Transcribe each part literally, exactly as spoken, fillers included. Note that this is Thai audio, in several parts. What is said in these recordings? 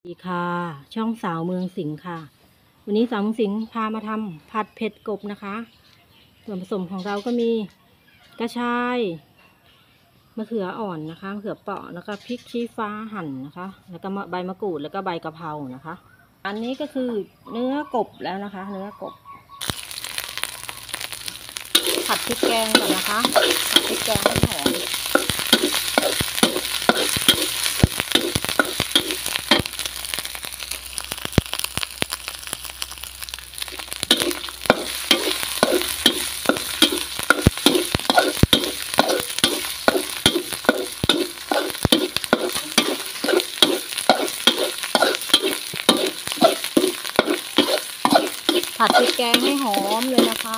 สวัสดีค่ะช่องสาวเมืองสิงห์ค่ะวันนี้สาวเมืองสิงห์พามาทำผัดเผ็ดกบนะคะส่วนผสมของเราก็มีกระชายมะเขืออ่อนนะคะมะเขือเปราะแล้วก็พริกชี้ฟ้าหั่นนะคะแล้วก็ใบมะกรูดแล้วก็ใบกะเพรานะคะอันนี้ก็คือเนื้อกบแล้วนะคะ เนื้อกบผัดพริกแกงก่อนนะคะผัดพริกแกงให้หอมผัดพริกแกงให้หอมเลยนะคะ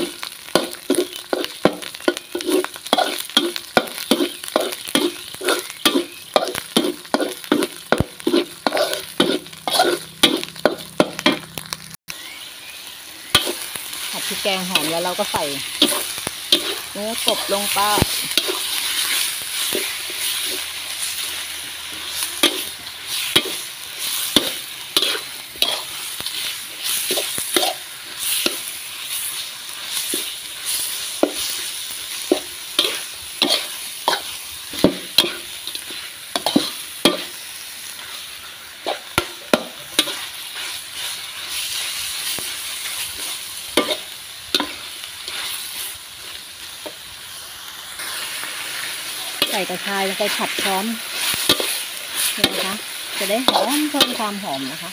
ผัดพริกแกงหอมแล้วเราก็ใส่เนื้อกบลงไปใส่กระชายลงไปผัดพร้อมนี่นะคะจะได้หอมเพิ่มความหอมนะคะ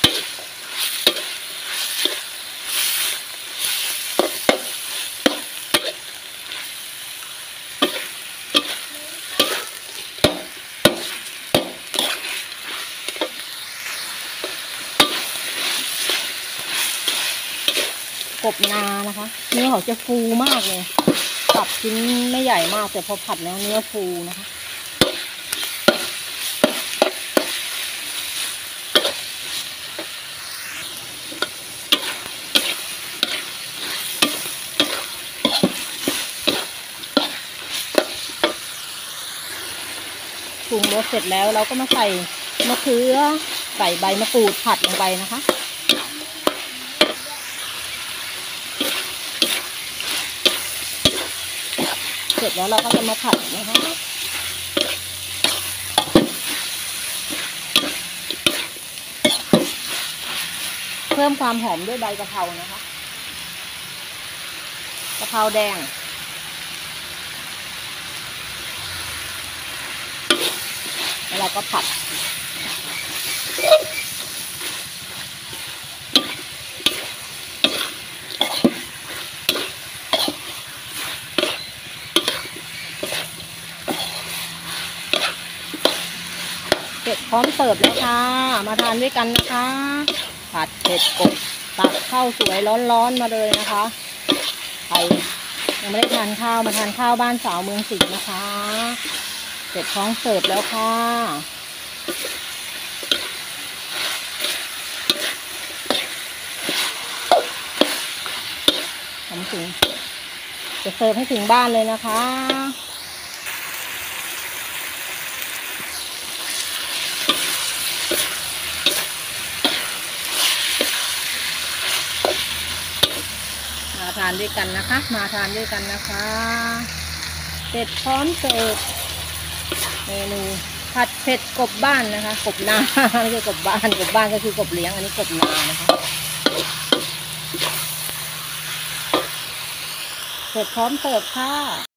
กบนานะคะเนื้อเขาจะฟูมากเลยตับชิ้นไม่ใหญ่มากแต่พอผัดแล้วเนื้อฟูนะคะปรุงรสเสร็จแล้วเราก็มาใส่มะเขือใส่ใบมะกรูดผัดลงไปนะคะเสร็จแล้วเราก็จะมาผัดนะคะเพิ่มความหอมด้วยใบกะเพรานะคะกะเพราแดงแล้วเราก็ผัดเสร็จพร้อมเสิร์ฟแล้วค่ะมาทานด้วยกันนะคะผัดเผ็ดกบตักข้าวสวยร้อนๆมาเลยนะคะใครยังไม่ได้ทานข้าวมาทานข้าวบ้านสาวเมืองสิงห์นะคะเสร็จพร้อมเสิร์ฟแล้วค่ะทำถึงจะเสิร์ฟให้ถึงบ้านเลยนะคะมาทานด้วยกันนะคะมาทานด้วยกันนะคะเสร็จพร้อมเสิร์ฟเมนูผัดเผ็ดกบบ้านนะคะกบนาไม่ใช่กบบ้านกบบ้านก็คือกบเลี้ยงอันนี้กบนานะคะเสร็จพร้อมเสิร์ฟค่ะ